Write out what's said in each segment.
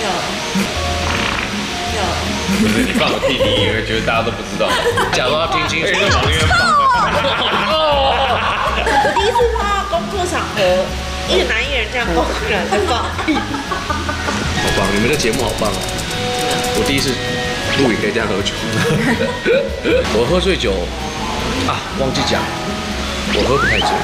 不是你放我屁，你以为觉得大家都不知道？ 假装要听清楚。 往那边放。 我第一次碰到工作场合，一个男艺人这样公然在放屁。 好棒，你们的节目好棒哦！我第一次录影可以这样喝酒。我喝醉酒啊，忘记讲，我喝不太醉。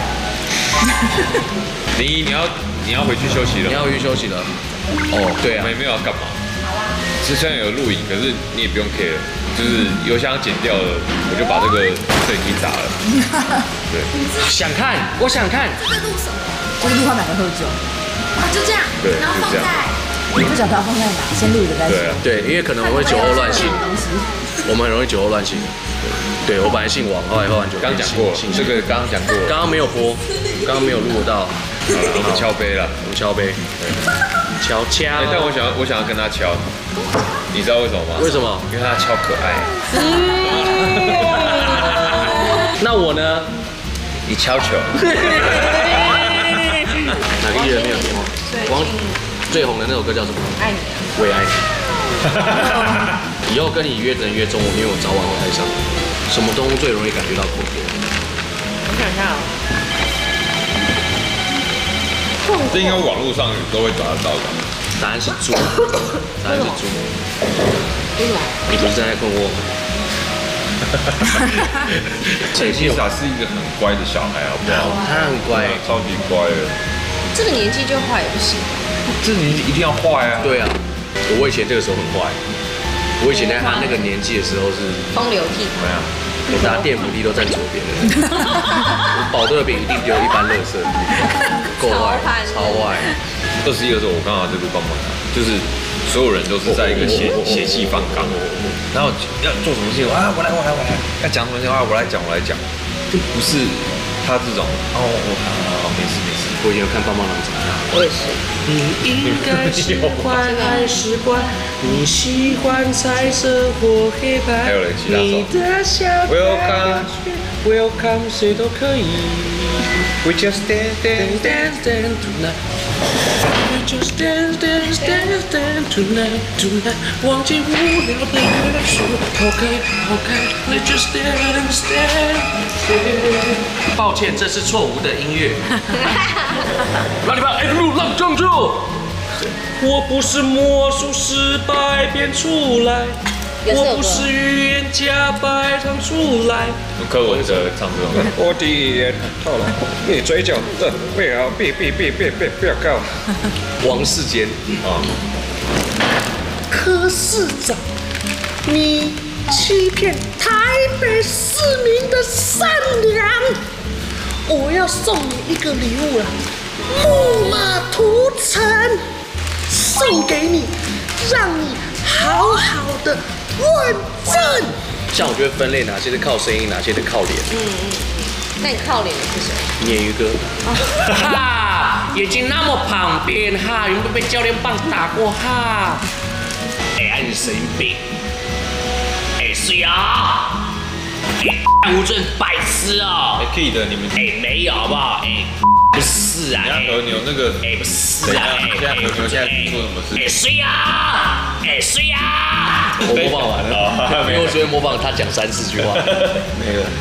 你要回去休息了。 你要回去休息了。哦，对啊。 没有要干嘛？虽然有录影，可是你也不用 care， 就是邮箱剪掉了，我就把这个摄影机砸了。对， 想看，我想看。 这在录什么？这是录他们两个喝酒。啊，就这样。 对， 然后放就这样。 在。你不晓得要放在哪？先录一个再说。 对，因为可能我会酒后乱性，我们很容易酒后乱性。对，我本来姓王，后来喝完酒。 刚讲过，这个刚刚讲过， 刚刚没有播，刚刚没有录到。 好了，我们敲杯了， 我们敲杯。敲。 但我想要跟他敲，你知道为什么吗？ 为什么？ 因为他敲可爱。 那我呢？ 你敲球。 哪个艺人没有电话？最红的那首歌叫什么？ 爱你。 我也爱你。以后跟你约只能约中午，因为我早晚会台上。什么动物最容易感觉到恐怖？ 我想一下哦。 这应该网络上都会找得到的。 答案是猪。答案是猪。 为什么？ 你不是正在困惑吗？ 陈希傻是一个很乖的小孩，好不好？ 他很乖， 超级乖的。 这个年纪就坏也不行。 这你一定要坏啊！ 对啊，我以前这个时候很坏。我以前在他那个年纪的时候是风流倜傥。 我搭电扶梯都站左边的。我保乐饼一定丢一般垃圾，够坏，超坏。 21的时候，我刚好在录棒棒糖，就是所有人都是在一个血气方刚，然后要做什么事情啊，我来，要讲什么事情啊，我来讲，就不是他这种没事。 我以前有看棒棒糖长大。 我也是。 你应该喜欢还是怪？你喜欢彩色或黑白？ 还有人其他你的笑 Welcome 谁都可以。We just dance tonight. We just dance tonight. 忘记无聊的元素，抛开 Let's just dance. 抱歉，这是错误的音乐。让你把 F 路让正住。我不是魔术师百变出来，我不是预言家百唱出来。 柯文哲唱这种。我的眼透了，你嘴角不要告。 王世坚啊，柯市长，你欺骗台北市民的善良，我要送你一个礼物了，木马屠城，送给你，让你好好的问政。像我就会分类哪些是靠声音，哪些是靠脸。 那你靠脸的是谁？ 鲶鱼哥。哈，眼睛那么旁边哈，有没有被教练棒打过哈？哎，你神经病！哎，谁啊？哎，吴尊白痴哦！ 可以的，你们没有好不好？不是啊！ 和牛那个不是啊！ 现在和牛现在做什么事？ 谁呀？谁呀？我模仿完了，因为我昨天模仿他讲3-4句话，没了。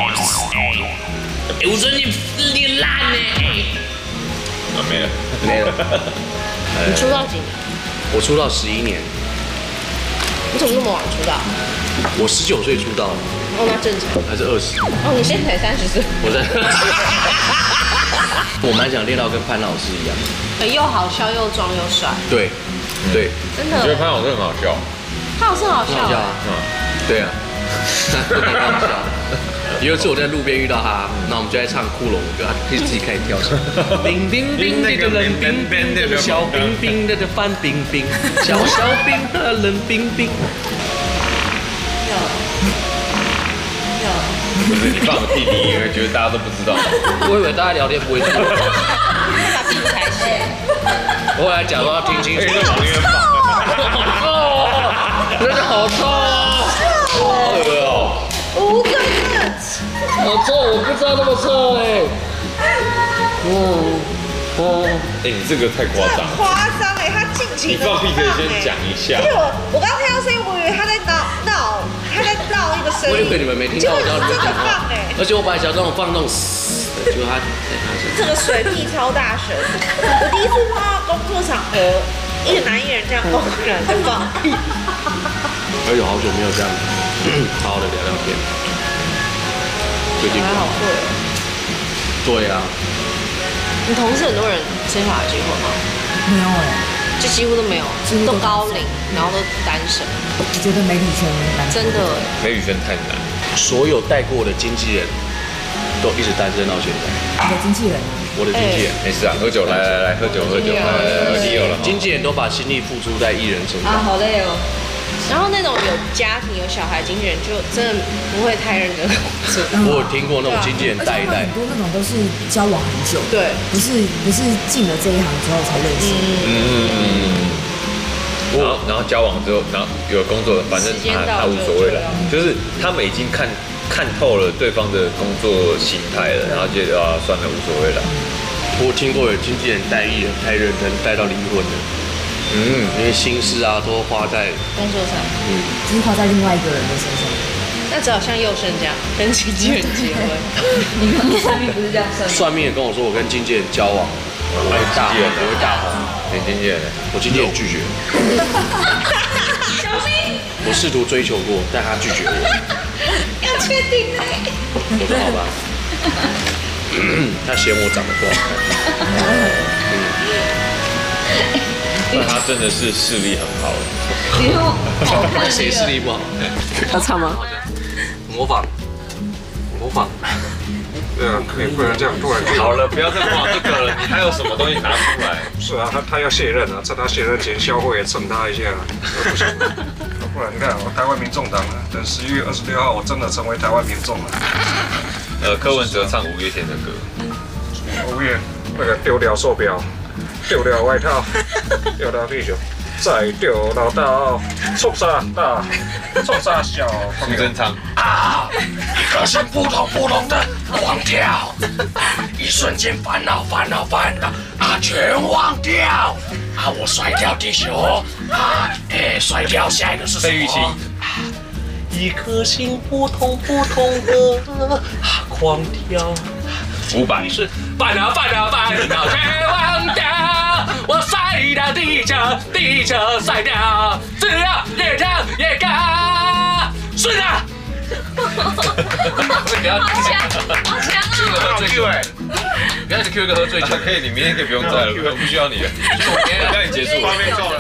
吴尊你烂呢！ 没了。 你出道几年？ 我出道11年。 你怎么那么晚出道？ 我19岁出道。 哦，那正常。 还是20？ 哦，你现在才30岁。 我在。我蛮想练到跟潘老师一样， 又好笑又壮又帅。 对， 真的。 我觉得潘老师很好笑。 潘老师好笑啊。 对啊。好笑。有一次我在路边遇到他，那我们就在唱骷髅歌，他自己开始跳起来。冰冰冰的冷冰冰的小冰冰的范冰冰，小冰的冷冰冰。 不是你放我屁，你以为觉得大家都不知道？ 我以为大家聊天不会听。 把屁才是。 我后来假装要听清楚。 往那边放。 真的好臭哦！ 好恶哦！ 吴尊好臭，我不知道那么臭哎。 你这个太夸张了。 夸张哎，他进情你放屁可以先讲一下而且。我刚听到声音，我以为他在闹一个声音。 我以为你们没听到，我叫你们真的讲话。 放哎， 而且我本来想这种放那种，结果他这个水屁超大声。我第一次碰到工作场合，一个男艺人这样公然的放屁。 而且好久没有这样好好的聊聊天。最近还好贵哦。 对啊， 你同事很多人生小孩结婚吗？ 没有哎， 就几乎都没有， 几乎都都高龄，然后都单身， 我觉得媒体圈蛮真的。 美语圈太难。 所有带过的经纪人都一直单身到现在。 你的经纪人啊， 我的经纪人， 没事啊，喝酒来，喝酒，来，你有了。 经纪人都把心力付出在艺人身上。 好累哦。 然后那种有家庭有小孩经纪人，就真的不会太认真工作。 我有听过那种经纪人而且带一带很，多那种都是交往很久， 对， 不是进了这一行之后才认识。 然后交往之后，然后有工作，反正他无所谓了，就是他们已经看透了对方的工作形态了，然后就算了，无所谓了。 我听过有经纪人带艺人太认真，带到离婚的。因为心思啊都花在工作上， 就是花在另外一个人的身上。 那只好像佑生这样跟经纪人结婚。 你刚刚上面不是这样算？ 算命也跟我说，我跟经纪人交往，我会大红，我会大红。 你经纪人， 我经纪人拒绝。 小心， 我试图追求过，但他拒绝我。 要确定哎。 我说好吧。他嫌我长得不好看。 那他真的是视力很好。 谁视力不好？ 要唱吗？ 模仿。 对啊，你不能这样突然就。 好了，不要再往这个了，你还有什么东西拿出来？ 是啊，他要卸任啊，趁他卸任前消费也蹭他一下，不行。不然你看，我台湾民众党啊，等11月26号我真的成为台湾民众了。 柯文哲唱五月天的歌。 5月那个丢掉手表，丢掉外套，丢掉啤酒，再丢老道，冲啥大，冲啥小朋友。 苏贞昌。 一颗心扑通扑通的狂跳，一瞬间烦恼全忘掉。我甩掉地球，甩掉下一个是什么？ 费玉清。 一颗心扑通扑通的狂跳。 500 是烦恼全忘掉，我甩掉地球甩掉，只要越跳越高，是的。不要好强 ，Q 个喝醉酒，不要一直 Q 一个喝醉酒， 可以，你明天可以不用在了，我不需要你了，我让你结束。